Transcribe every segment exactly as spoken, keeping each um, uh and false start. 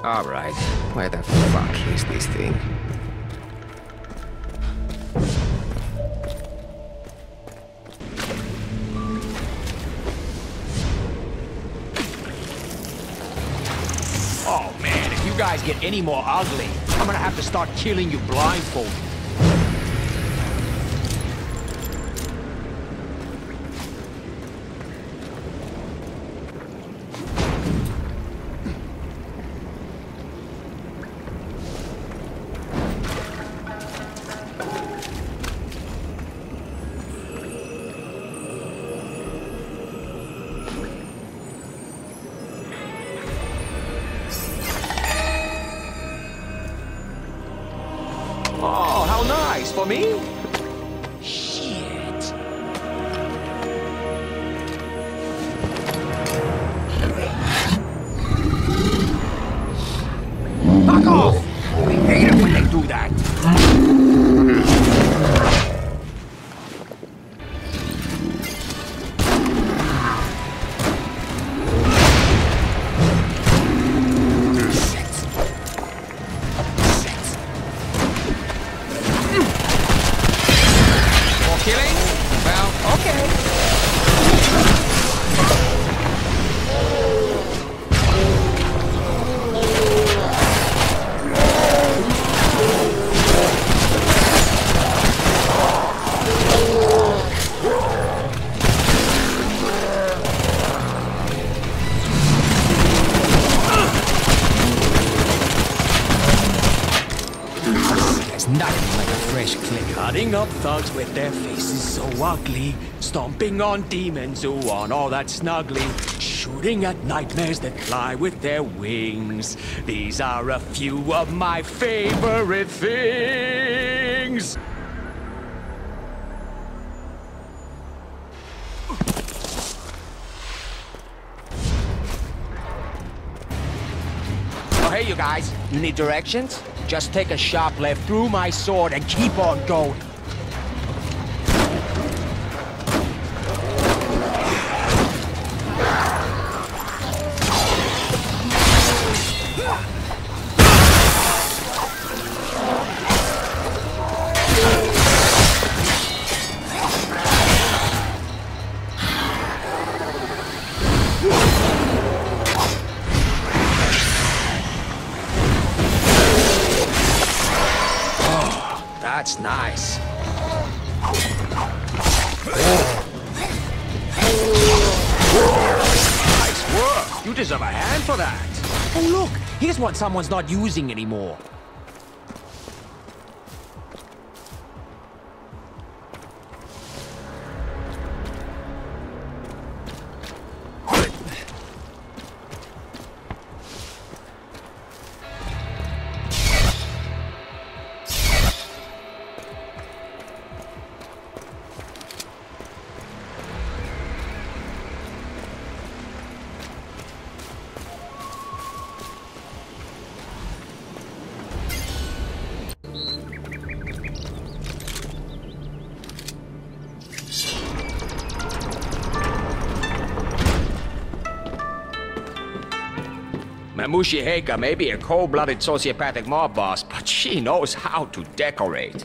Alright, where the fuck is this thing? Oh man, if you guys get any more ugly, I'm gonna have to start killing you blindfolded. Oh, how nice. For me? Shit. Fuck off! I hate it when they do that. Killing? Well, okay. There's nothing like a fresh click. Cutting up thugs with their faces so ugly, stomping on demons who want all that snuggly, shooting at nightmares that fly with their wings. These are a few of my favorite things. Oh, hey, you guys. You need directions? Just take a sharp left through my sword and keep on going. That's nice. Nice work. You deserve a hand for that. Oh, look. Here's what someone's not using anymore. Mamushi Heika may be a cold-blooded sociopathic mob boss, but she knows how to decorate.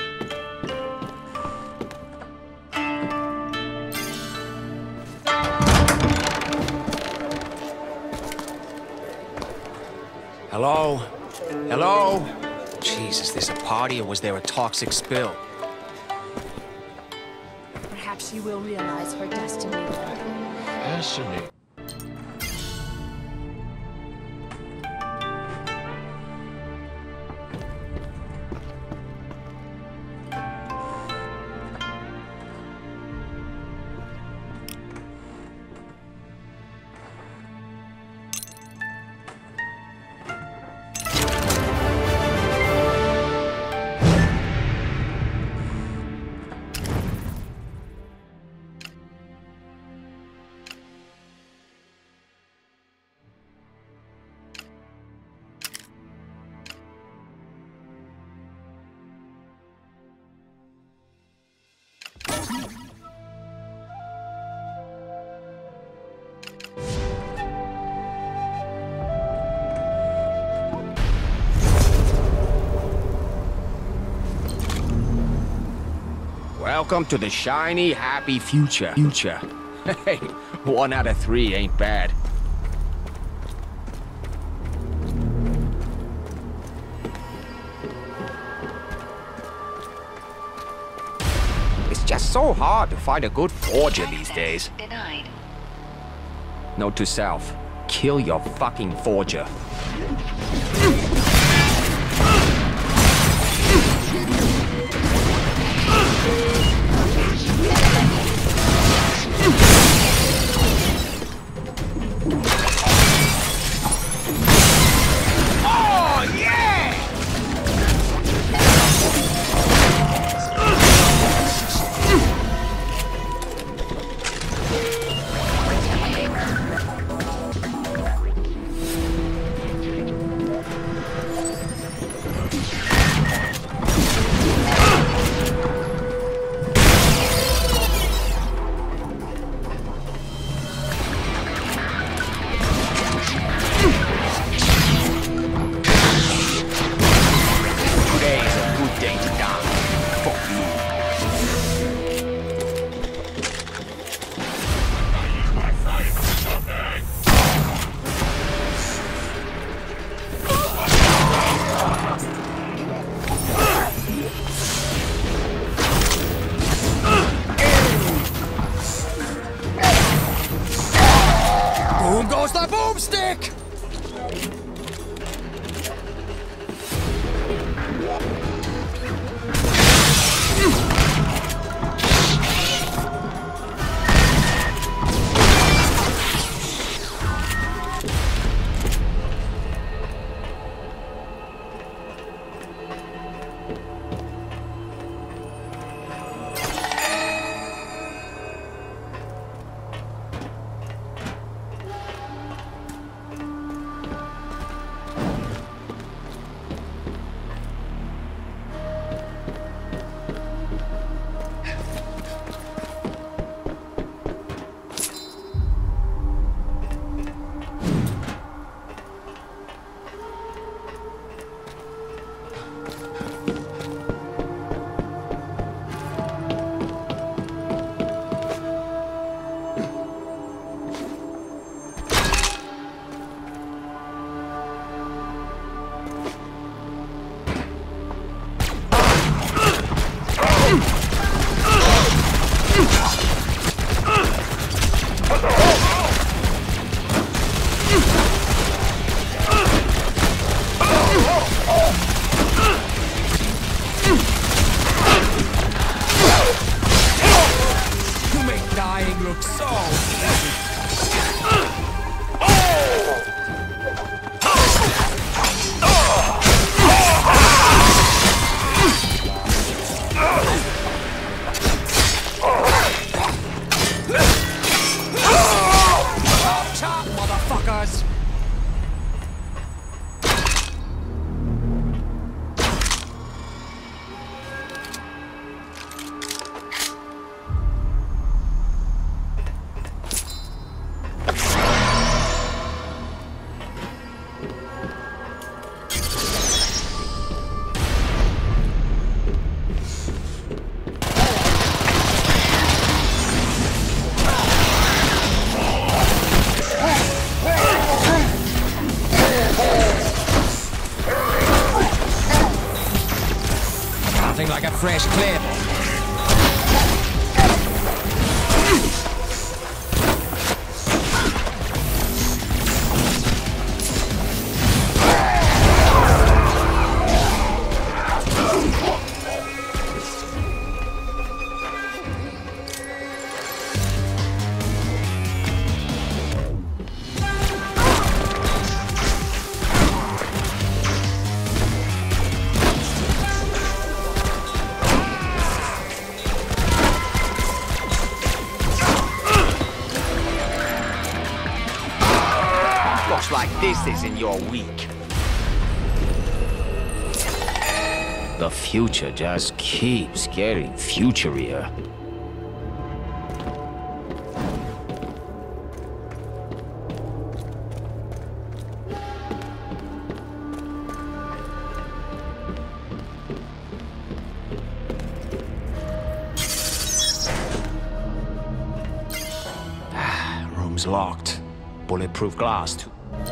Hello? Hello? Jesus, this a party or was there a toxic spill? Perhaps you will realize her destiny. Destiny? Welcome to the shiny, happy future. Future. Hey, one out of three ain't bad. It's just so hard to find a good forger these days. Denied. Note to self, kill your fucking forger. Boom goes the boomstick! Like a fresh clip. Like this isn't your week. The future just keeps getting futurier. Room's locked. Bulletproof glass, too.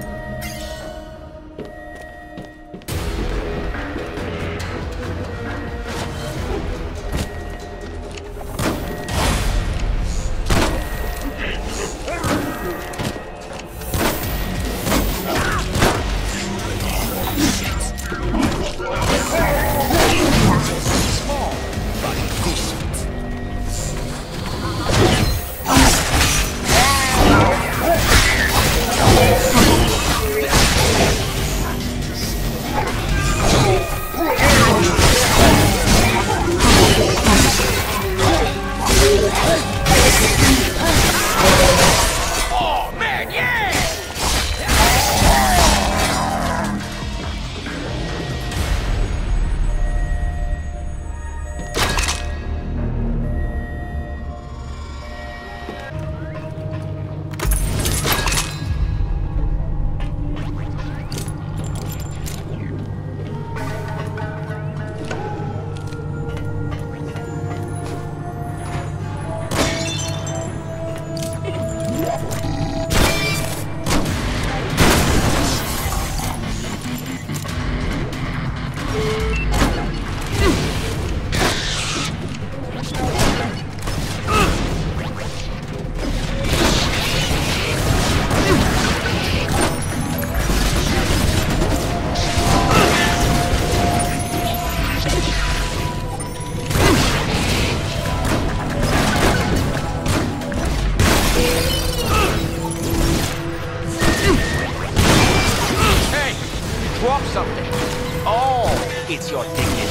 Drop something. Oh, it's your dignity.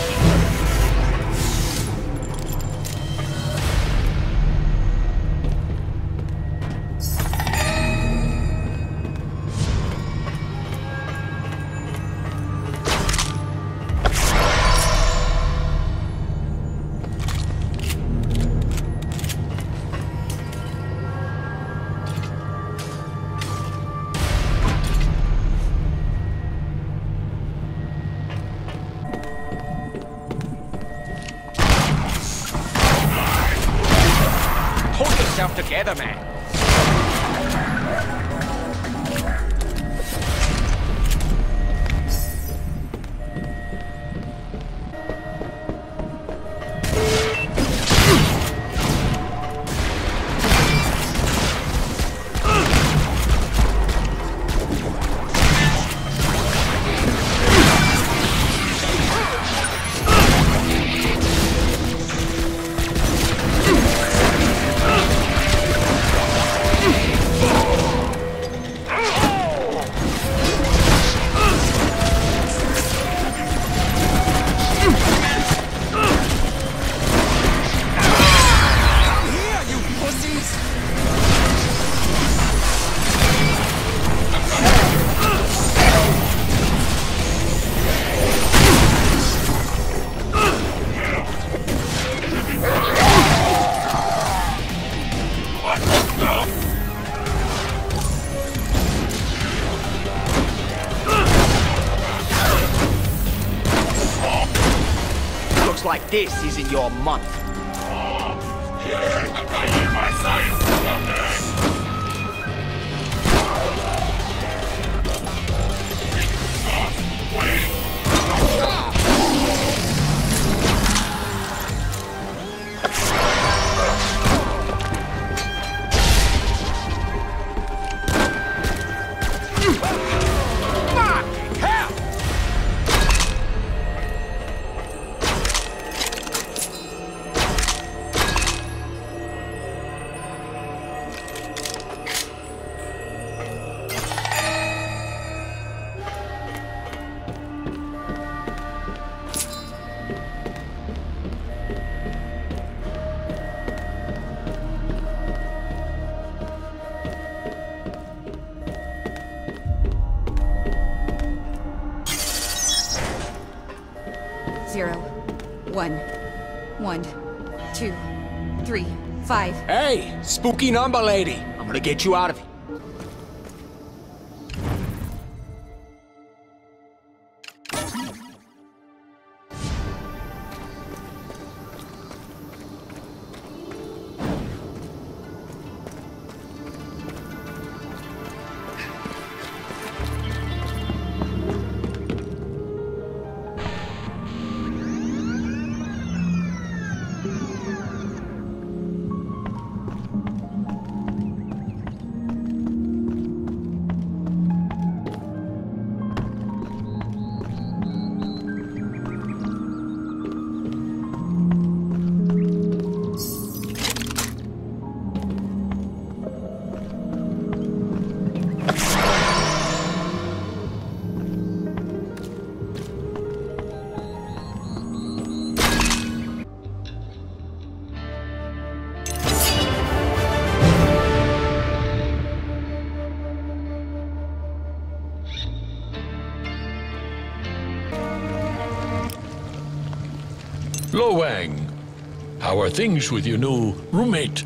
Hold yourself together, man. Looks like this is in your month. Zero, one, one, two, three, five. Hey, spooky number lady. I'm gonna get you out of here. Lo Wang, how are things with your new roommate?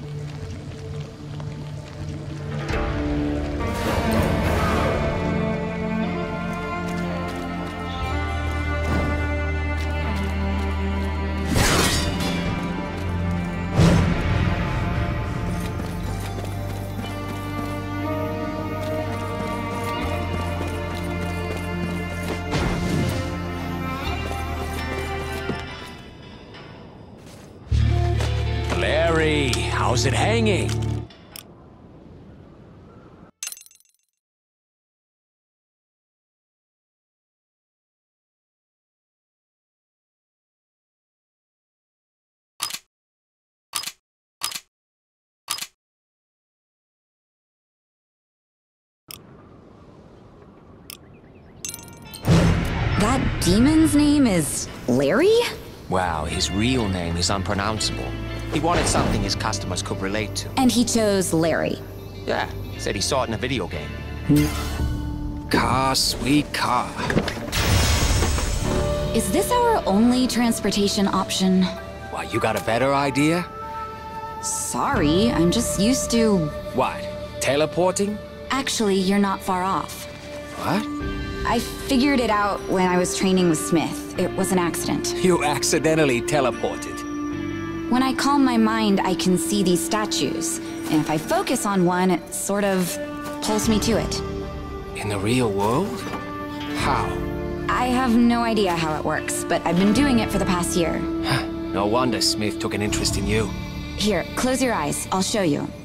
Larry, how's it hanging? That demon's name is Larry? Wow, his real name is unpronounceable. He wanted something his customers could relate to. And he chose Larry. Yeah, said he saw it in a video game. Car, sweet car. Is this our only transportation option? Why, you got a better idea? Sorry, I'm just used to... What? Teleporting? Actually, you're not far off. What? I figured it out when I was training with Smith. It was an accident. You accidentally teleported. When I calm my mind, I can see these statues. And if I focus on one, it sort of pulls me to it. In the real world? How? I have no idea how it works, but I've been doing it for the past year. No wonder Smith took an interest in you. Here, close your eyes. I'll show you.